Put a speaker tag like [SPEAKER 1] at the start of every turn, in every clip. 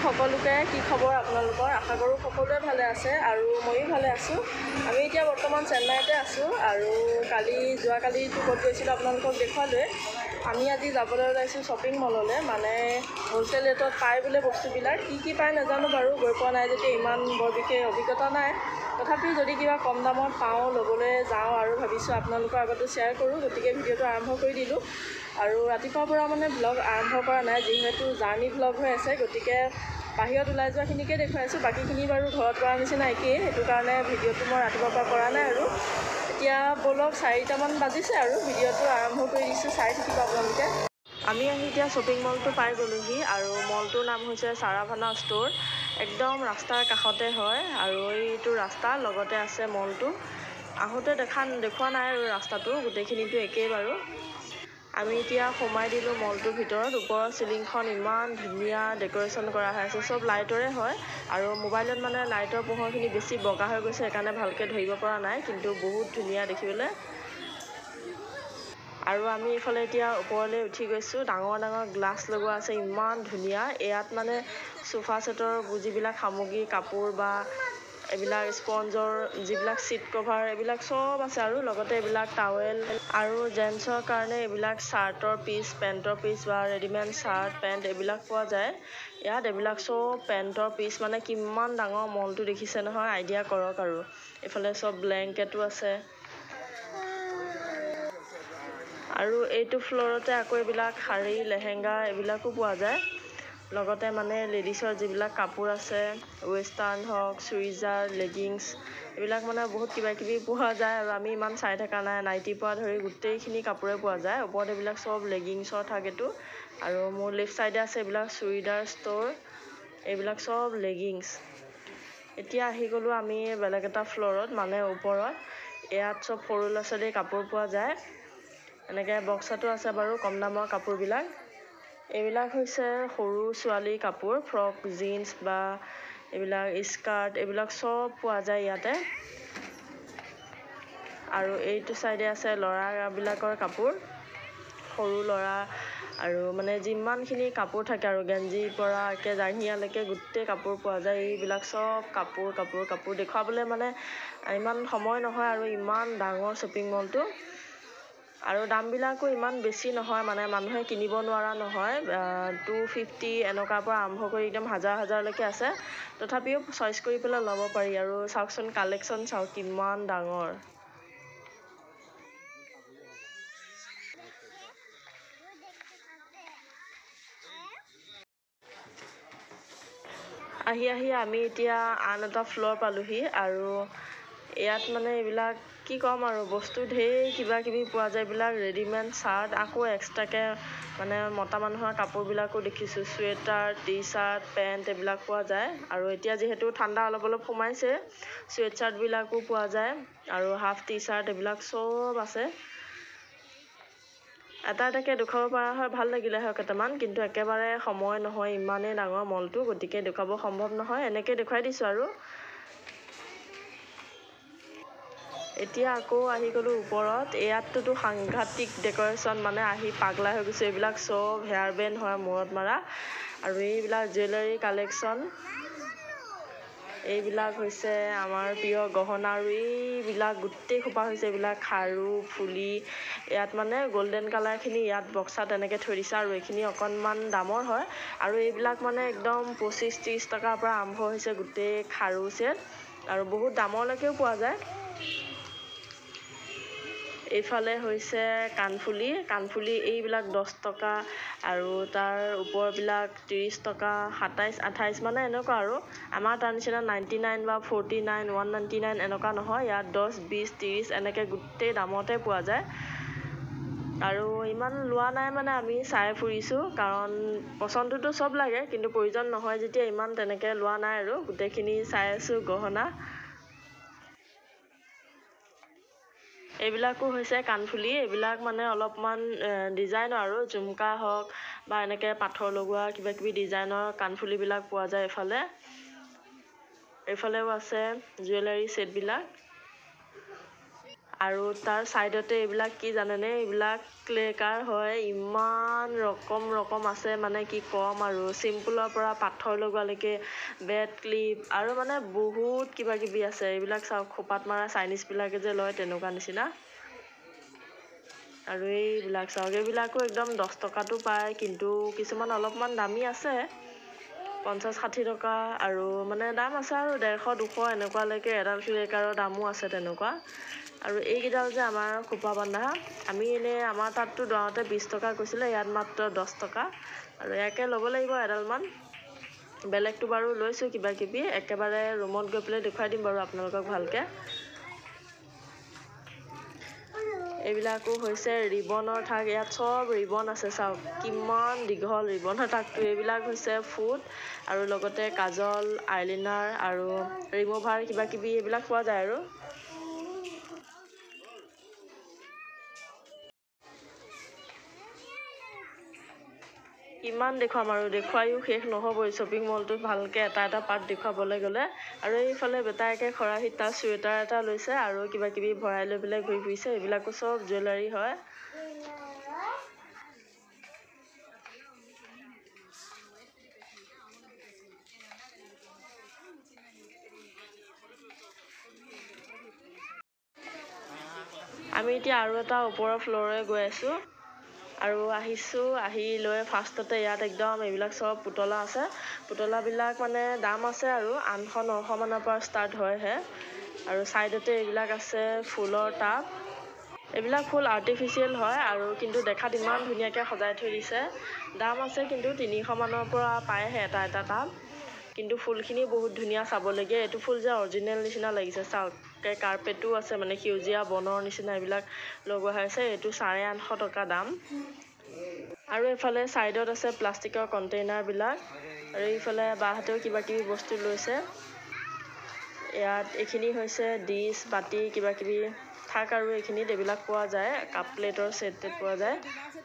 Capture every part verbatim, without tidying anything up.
[SPEAKER 1] সকলোকে কি খবৰ আপোনালোকৰ আশা কৰোঁ সকলোৱে ভালে আছে আৰু ময়ো ভালে আছোঁ। আমি এতিয়া বৰ্তমান চেন্নাইতে আছোঁ আৰু কালি যোৱাকালিতো ক'ত গৈছিলোঁ আপোনালোকক দেখুৱালোৱে। আমি আজি যাবলৈ ওলাইছোঁ শ্বপিং মললৈ, মানে হ'লচেল ৰেটত পায় বোলে বস্তুবিলাক। কি কি পায় নাজানো বাৰু, গৈ পোৱা নাই যেতিয়া ইমান বৰ বিশেষ অভিজ্ঞতা নাই। তথাপিও যদি কিবা কম দামত পাওঁ ল'বলৈ যাওঁ আৰু ভাবিছোঁ আপোনালোকৰ আগতো শ্বেয়াৰ কৰোঁ, গতিকে ভিডিঅ'টো আৰম্ভ কৰি দিলোঁ। আৰু ৰাতিপুৱাৰ পৰা মানে ব্লগ আৰম্ভ কৰা নাই, যিহেতু জাৰ্ণি ব্লগ হৈ আছে, গতিকে বাহিৰত ওলাই যোৱাখিনিকে দেখুৱাইছোঁ। বাকীখিনি বাৰু ঘৰত কৰা নিচিনা একেই, সেইটো কাৰণে ভিডিঅ'টো মই ৰাতিপুৱাৰ পৰা কৰা নাই। আৰু এতিয়া বলক চাৰিটামান বাজিছে আৰু ভিডিঅ'টো আৰম্ভ কৰি দিছোঁ, চাই থাকিব আপোনালোকে। আমি আহি এতিয়া শ্বপিং মলটো পাই গ'লোহি আৰু মলটোৰ নাম হৈছে চাৰাভানা ষ্ট'ৰ। একদম ৰাস্তাৰ কাষতে হয় আৰু এইটো ৰাস্তা লগতে আছে মলটো। আহোঁতে দেখা দেখুওৱা নাই আৰু ৰাস্তাটো গোটেইখিনিতো একেই বাৰু। আমি এতিয়া সোমাই দিলোঁ মলটোৰ ভিতৰত। ওপৰৰ চিলিংখন ইমান ধুনীয়া ডেক'ৰেশ্যন কৰা হৈ আছে, চব লাইটৰে হয় আৰু মোবাইলত মানে লাইটৰ পোহৰখিনি বেছি বগা হৈ গৈছে, সেইকাৰণে ভালকৈ ধৰিব পৰা নাই, কিন্তু বহুত ধুনীয়া দেখিবলৈ। আৰু আমি এইফালে এতিয়া ওপৰলৈ উঠি গৈছোঁ। ডাঙৰ ডাঙৰ গ্লাছ লগোৱা আছে, ইমান ধুনীয়া। ইয়াত মানে চোফা ছেটৰ যিবিলাক সামগ্ৰী, কাপোৰ বা এইবিলাক স্পঞ্জৰ যিবিলাক ছিট কভাৰ, এইবিলাক চব আছে আৰু লগতে এইবিলাক টাৱেল আৰু জেণ্টছৰ কাৰণে এইবিলাক চাৰ্টৰ পিচ, পেণ্টৰ পিচ বা ৰেডিমেড চাৰ্ট পেণ্ট এইবিলাক পোৱা যায় ইয়াত। এইবিলাক চব পেণ্টৰ পিচ, মানে কিমান ডাঙৰ মলটো দেখিছে নহয়, আইডিয়া কৰক আৰু। এইফালে চব ব্লেংকেটো আছে আৰু এইটো ফ্ল'ৰতে আকৌ এইবিলাক শাৰী, লেহেংগা এইবিলাকো পোৱা যায়। লগতে মানে লেডিছৰ যিবিলাক কাপোৰ আছে, ৱেষ্টাৰ্ণ হওক, চুইজাৰ, লেগিংছ, এইবিলাক মানে বহুত কিবা কিবি পোৱা যায় আৰু আমি ইমান চাই থকা নাই। নাইটিৰ পৰা ধৰি গোটেইখিনি কাপোৰে পোৱা যায়। ওপৰত এইবিলাক চব লেগিংছৰ থাকেতো। আৰু মোৰ লেফ্ট ছাইডে আছে এইবিলাক চুইদাৰ ষ্ট'ৰ, এইবিলাক চব লেগিংছ। এতিয়া আহি গ'লোঁ আমি বেলেগ এটা ফ্ল'ৰত, মানে ওপৰত। ইয়াত চব সৰু ল'ৰা ছোৱালীৰ কাপোৰ পোৱা যায়। এনেকৈ বক্সাটো আছে বাৰু কম দামৰ কাপোৰবিলাক। এইবিলাক হৈছে সৰু ছোৱালীৰ কাপোৰ, ফ্ৰক, জিন্স বা এইবিলাক স্কাৰ্ট, এইবিলাক চব পোৱা যায় ইয়াতে। আৰু এইটো ছাইডে আছে ল'ৰাবিলাকৰ কাপোৰ, সৰু ল'ৰা আৰু মানে যিমানখিনি কাপোৰ থাকে আৰু গেঞ্জিৰ পৰা একে জাঙিয়ালৈকে গোটেই কাপোৰ পোৱা যায়। এইবিলাক চব কাপোৰ কাপোৰ কাপোৰ দেখুৱাবলৈ মানে ইমান সময় নহয় আৰু ইমান ডাঙৰ শ্বপিং মলটো। আৰু দামবিলাকো ইমান বেছি নহয়, মানে মানুহে কিনিব নোৱাৰা নহয়। টু ফিফটি এনেকুৱাৰ পৰা আৰম্ভ কৰি একদম হাজাৰ হাজাৰলৈকে আছে। তথাপিও চইচ কৰি পেলাই ল'ব পাৰি। আৰু চাওকচোন কালেকশ্যন চাওক কিমান ডাঙৰ। আহি আহি আমি এতিয়া আন এটা ফ্ল'ৰ পালোহি আৰু ইয়াত মানে এইবিলাক কি ক'ম আৰু, বস্তু ঢেৰ কিবা কিবি পোৱা যায়। এইবিলাক ৰেডিমেড চাৰ্ট, আকৌ এক্সট্ৰাকৈ মানে মতা মানুহৰ কাপোৰবিলাকো দেখিছোঁ, চুৱেটাৰ, টি চাৰ্ট, পেণ্ট এইবিলাক পোৱা যায়। আৰু এতিয়া যিহেতু ঠাণ্ডা অলপ অলপ সোমাইছে, চুৱেট চাৰ্টবিলাকো পোৱা যায় আৰু হাফ টি চাৰ্ট এইবিলাক চব আছে। এটা এটাকৈ দেখুৱাব পৰা হয় ভাল লাগিলে হয় কেইটামান, কিন্তু একেবাৰে সময় নহয়, ইমানেই ডাঙৰ মলটো, গতিকে দেখুৱাব সম্ভৱ নহয়। এনেকৈ দেখুৱাই দিছোঁ আৰু। এতিয়া আকৌ আহি গ'লোঁ ওপৰত। ইয়াতটোতো সাংঘাতিক ডেক'ৰেশ্যন, মানে আহি পাগলা হৈ গৈছোঁ। এইবিলাক চব হেয়াৰ বেণ্ড হয়, মূৰত মৰা। আৰু এইবিলাক জুৱেলাৰী কালেকশ্যন, এইবিলাক হৈছে আমাৰ প্ৰিয় গহনা। আৰু এইবিলাক গোটেই খোপা হৈছে এইবিলাক খাৰু, ফুলি। ইয়াত মানে গল্ডেন কালাৰখিনি ইয়াত বক্সাত এনেকৈ থৈ দিছে আৰু এইখিনি অকণমান দামৰ হয়। আৰু এইবিলাক মানে একদম পঁচিছ ত্ৰিছ টকাৰ পৰা আৰম্ভ হৈছে গোটেই খাৰু চেট, আৰু বহুত দামলৈকেও পোৱা যায়। এইফালে হৈছে কাণফুলি, কাণফুলি এইবিলাক দহ টকা আৰু তাৰ ওপৰবিলাক ত্ৰিছ টকা, সাতাইছ আঠাইছ, মানে এনেকুৱা আৰু। আমাৰ তাৰ নিচিনা নাইণ্টি নাইন বা forty nine, one ninety nine এনেকুৱা নহয়। ইয়াত দহ বিছ ত্ৰিছ এনেকৈ গোটেই দামতে পোৱা যায়। আৰু ইমান লোৱা নাই, মানে আমি চাই ফুৰিছোঁ, কাৰণ পচন্দটোতো চব লাগে, কিন্তু প্ৰয়োজন নহয় যেতিয়া ইমান তেনেকৈ লোৱা নাই আৰু। গোটেইখিনি চাই আছোঁ গহনা। এইবিলাকো হৈছে কাণফুলি, এইবিলাক মানে অলপমান ডিজাইনৰ আৰু, ঝুমকা হওক বা এনেকৈ পাথৰ লগোৱা কিবা কিবি ডিজাইনৰ কাণফুলিবিলাক পোৱা যায় এইফালে। এইফালেও আছে জুৱেলাৰী ছেটবিলাক। আৰু তাৰ ছাইডতে এইবিলাক কি জানেনে, এইবিলাক ক্লেকাৰ হয়। ইমান ৰকম ৰকম আছে মানে কি ক'ম আৰু, চিম্পুলৰ পৰা পাথৰ লগোৱালৈকে, বেড ক্লিপ আৰু মানে বহুত কিবা কিবি আছে। এইবিলাক চাওক, খোপাত মৰা চাইনিজবিলাকে যে লয় তেনেকুৱা নিচিনা। আৰু এইবিলাক চাওক, এইবিলাকো একদম দহ টকাতো পায়, কিন্তু কিছুমান অলপমান দামী আছে, পঞ্চাছ ষাঠি টকা আৰু মানে দাম আছে আৰু ডেৰশ দুশ এনেকুৱালৈকে। এডাল ক্লেকাৰৰ দামো আছে তেনেকুৱা। আৰু এইকেইডাল যে আমাৰ খোপা বন্ধা, আমি এনেই আমাৰ তাততো দৰাওঁতে বিছ টকা কৈছিলে, ইয়াত মাত্ৰ দহ টকা। আৰু ইয়াকে ল'ব লাগিব এডালমান। বেলেগটো বাৰু লৈছোঁ কিবা কিবি, একেবাৰে ৰুমত গৈ পেলাই দেখুৱাই দিম বাৰু আপোনালোকক ভালকৈ। এইবিলাকো হৈছে ৰিবনৰ থাক, ইয়াত চব ৰিবন আছে চাওক, কিমান দীঘল ৰিবনৰ থাকটো। এইবিলাক হৈছে ফুট আৰু লগতে কাজল, আইলাইনাৰ আৰু ৰিমুভাৰ কিবা কিবি এইবিলাক পোৱা যায় আৰু। কিমান দেখুৱাম আৰু, দেখুৱাইও শেষ নহ'বই শ্বপিং মলটোত ভালকৈ এটা এটা পাৰ্ট দেখুৱাবলৈ গ'লে। আৰু এইফালে বেটাইকে খৰাহিত তাৰ চুৱেটাৰ এটা লৈছে আৰু কিবা কিবি ভৰাই লৈ পেলাই ঘূৰি ফুৰিছে। এইবিলাকো চব জুৱেলাৰী হয়। আমি এতিয়া আৰু এটা ওপৰৰ ফ্ল'ৰে গৈ আছোঁ আৰু আহিছোঁ, আহি লৈ ফাৰ্ষ্টতে ইয়াত একদম এইবিলাক চব পুতলা আছে। পুতলাবিলাক মানে দাম আছে আৰু আঠশ নশ মানৰ পৰা ষ্টাৰ্ট হয়হে। আৰু ছাইডতে এইবিলাক আছে ফুলৰ টাব। এইবিলাক ফুল আৰ্টিফিচিয়েল হয় আৰু কিন্তু দেখাত ইমান ধুনীয়াকৈ সজাই থৈ দিছে। দাম আছে কিন্তু তিনিশ মানৰ পৰা পায়হে এটা এটা টাব। কিন্তু ফুলখিনি বহুত ধুনীয়া চাবলগীয়া। এইটো ফুল যে অৰিজিনেল নিচিনা লাগিছে চাওক, কাৰ্পেটো আছে মানে সেউজীয়া বনৰ নিচিনা এইবিলাক লগোৱা হৈছে। এইটো চাৰে আঠশ টকা দাম। আৰু এইফালে ছাইডত আছে প্লাষ্টিকৰ কণ্টেইনাৰবিলাক। আৰু এইফালে বাহঁতেও কিবা কিবি বস্তু লৈছে। ইয়াত এইখিনি হৈছে ডিছ বাতি কিবা কিবি থাক আৰু এইখিনিত এইবিলাক পোৱা যায়, কাপ প্লেটৰ ছেট টেট পোৱা যায়।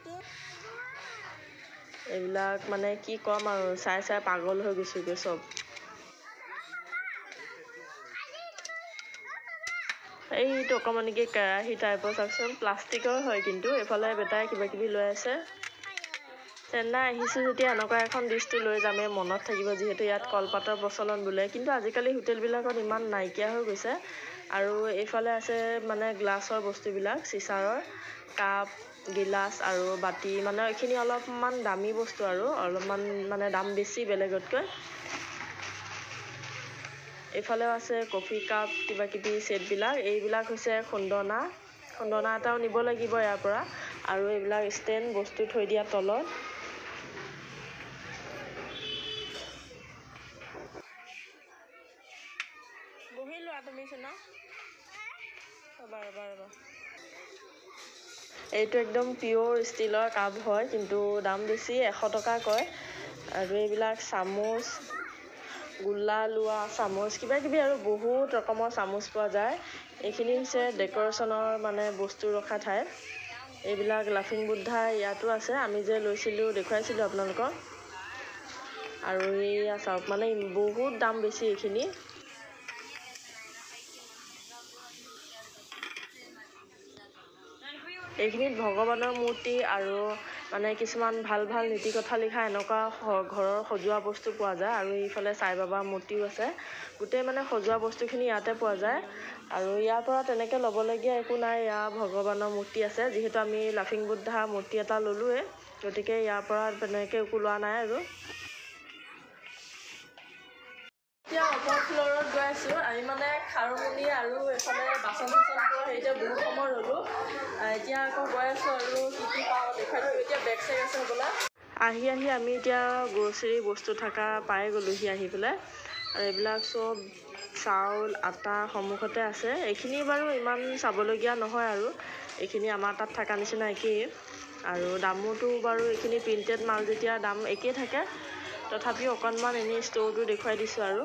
[SPEAKER 1] এইবিলাক মানে কি ক'ম আৰু, চাই চাই পাগল হৈ গৈছোগৈ চব। এইটো অকণমানিকৈ কেৰাহী টাইপৰ চাওকচোন, প্লাষ্টিকৰ হয় কিন্তু। এইফালে বেটাই কিবা কিবি লৈ আছে। চেন্নাই আহিছোঁ যেতিয়া এনেকুৱা এখন ডিছটো লৈ যামেই, মনত থাকিব যিহেতু ইয়াত কলপাতৰ প্ৰচলন বোলে। কিন্তু আজিকালি হোটেলবিলাকত ইমান নাইকিয়া হৈ গৈছে। আৰু এইফালে আছে মানে গ্লাছৰ বস্তুবিলাক, চিচাৰৰ কাপ গিলাচ আৰু বাতি, মানে এইখিনি অলপমান দামী বস্তু আৰু অলপমান মানে দাম বেছি বেলেগতকৈ। এইফালেও আছে কফি কাপ কিবা কিবি ছেটবিলাক। এইবিলাক হৈছে খুন্দনা, খুন্দনা এটাও নিব লাগিব ইয়াৰ পৰা। আৰু এইবিলাক ষ্টেণ্ড বস্তু থৈ দিয়া তলত। বহি লোৱা তুমি চোন, ৰ'বা ৰ'বা ৰ'বা। এইটো একদম পিয়'ৰ ষ্টীলৰ কাপ হয়, কিন্তু দাম বেছি, এশ টকা কয়। আৰু এইবিলাক চামুচ, গোল্লা লোৱা চামুচ কিবা কিবি আৰু বহুত ৰকমৰ চামুচ পোৱা যায়। এইখিনি হৈছে ডেক'ৰেশ্যনৰ মানে বস্তু ৰখা ঠাই। এইবিলাক লাফিং বুদ্ধা ইয়াতো আছে, আমি যে লৈছিলোঁ দেখুৱাইছিলোঁ আপোনালোকক। আৰু এইয়া চাওক, মানে বহুত দাম বেছি এইখিনি। এইখিনিত ভগৱানৰ মূৰ্তি আৰু মানে কিছুমান ভাল ভাল নীতি কথা লিখা এনেকুৱা ঘৰৰ সজোৱা বস্তু পোৱা যায়। আৰু এইফালে সাই বাবাৰ মূৰ্তিও আছে। গোটেই মানে সজোৱা বস্তুখিনি ইয়াতে পোৱা যায়। আৰু ইয়াৰ পৰা তেনেকৈ ল'বলগীয়া একো নাই, ইয়াৰ ভগৱানৰ মূৰ্তি আছে। যিহেতু আমি লাফিং বুদ্ধা মূৰ্তি এটা ল'লোৱে, গতিকে ইয়াৰ পৰা তেনেকৈ একো লোৱা নাই আৰু। এতিয়া ওপৰ ফ্ল'ৰত গৈ আছোঁ। আমি মানে খাৰুমণি আৰু এইফালে বাচন চাচন পোৱা হেৰিতে বহুত সময় ৰ'লোঁ। এতিয়া আকৌ গৈ আছোঁ আৰু কি কি পাওঁ দেখুৱাই দিওঁ। এতিয়া বেগ চেগ আছে হ'বলা। আহি আহি আমি এতিয়া গ্ৰ'চাৰী বস্তু থকা পাই গ'লোঁহি আহি পেলাই। আৰু এইবিলাক চব চাউল আটা সন্মুখতে আছে। এইখিনি বাৰু ইমান চাবলগীয়া নহয় আৰু, এইখিনি আমাৰ তাত থকা নিচিনা একেই। আৰু দামোতো বাৰু এইখিনি প্ৰিণ্টেড মাল যেতিয়া দাম একেই থাকে, তথাপিও অকণমান এনেই ষ্ট'ৰটো দেখুৱাই দিছোঁ আৰু।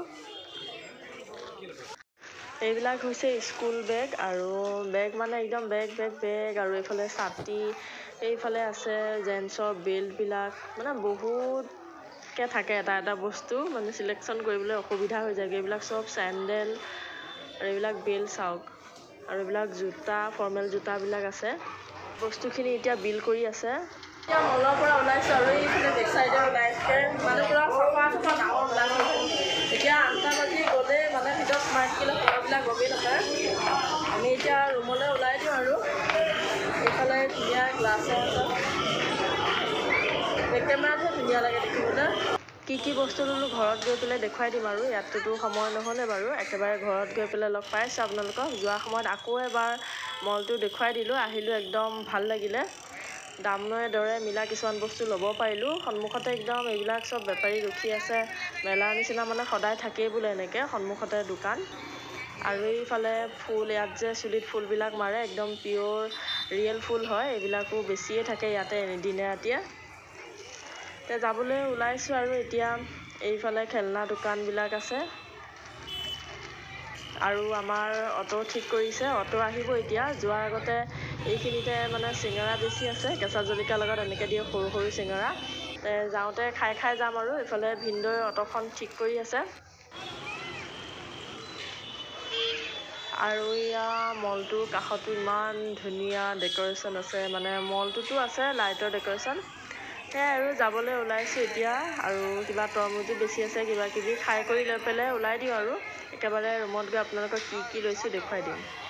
[SPEAKER 1] এইবিলাক হৈছে স্কুল বেগ, আৰু বেগ মানে একদম বেগ বেগ বেগ আৰু এইফালে ছাতি, এইফালে আছে জেন্টছৰ বেল্টবিলাক, মানে বহুতকৈ থাকে এটা এটা বস্তু, মানে চিলেকশ্যন কৰিবলৈ অসুবিধা হৈ যায়গৈ। এইবিলাক চব চেণ্ডেল আৰু এইবিলাক বেল্ট চাওক, আৰু এইবিলাক জোতা ফৰ্মেল জোতাবিলাক আছে বস্তুখিনি এতিয়া বিল কৰি আছে এতিয়া মলৰ পৰা ওলাইছোঁ আৰু এইফালে বেক চাইডে ওলাইছে মানে পুৰা চাফা চাফা ডাঙৰ ওলাইছে এতিয়া আঠটা বাজি গ'লে মানে ভিতৰত সোমাই থাকিলে ফলবিলাক গমেই নাপায় আমি এতিয়া ৰুমলৈ ওলাই দিওঁ আৰু এইফালে ধুনীয়া গ্লাছৰ বেক কেমেৰাতহে ধুনীয়া লাগে দেখিবলৈ কি কি বস্তু ল'লোঁ ঘৰত গৈ পেলাই দেখুৱাই দিম আৰু ইয়াততো সময় নহ'লে বাৰু একেবাৰে ঘৰত গৈ পেলাই লগ পাইছোঁ আপোনালোকক যোৱা সময়ত আকৌ এবাৰ মলটো দেখুৱাই দিলোঁ আহিলোঁ একদম ভাল লাগিলে দামৰে দৰে মিলা কিছুমান বস্তু ল'ব পাৰিলোঁ সন্মুখতে একদম এইবিলাক চব বেপাৰী ৰখি আছে মেলাৰ নিচিনা মানে সদায় থাকেই বোলে এনেকৈ সন্মুখতে দোকান আৰু এইফালে ফুল ইয়াত যে চুলিত ফুলবিলাক মাৰে একদম পিয়'ৰ ৰিয়েল ফুল হয় এইবিলাকো বেছিয়ে থাকে ইয়াতে দিনে ৰাতিয়ে তে যাবলৈ ওলাইছোঁ আৰু এতিয়া এইফালে খেলনা দোকানবিলাক আছে আৰু আমাৰ অটো ঠিক কৰিছে অটো আহিব এতিয়া যোৱাৰ আগতে এইখিনিতে মানে চিঙৰা বেছি আছে কেঁচা জলকীয়াৰ লগত এনেকৈ দিয়ে সৰু সৰু চিঙৰা তে যাওঁতে খাই খাই যাম আৰু এইফালে ভিনদৈ অটোখন ঠিক কৰি আছে আৰু এয়া মলটোৰ কাষতো ইমান ধুনীয়া ডেক'ৰেশ্যন আছে মানে মলটোতো আছে লাইটৰ ডেক'ৰেশ্যন সেয়াই আৰু যাবলৈ ওলাইছোঁ এতিয়া আৰু কিবা তৰমুজো বেছি আছে কিবা কিবি খাই কৰি লৈ পেলাই ওলাই দিওঁ আৰু একেবাৰে ৰুমত গৈ আপোনালোকক কি কি লৈছোঁ দেখুৱাই দিম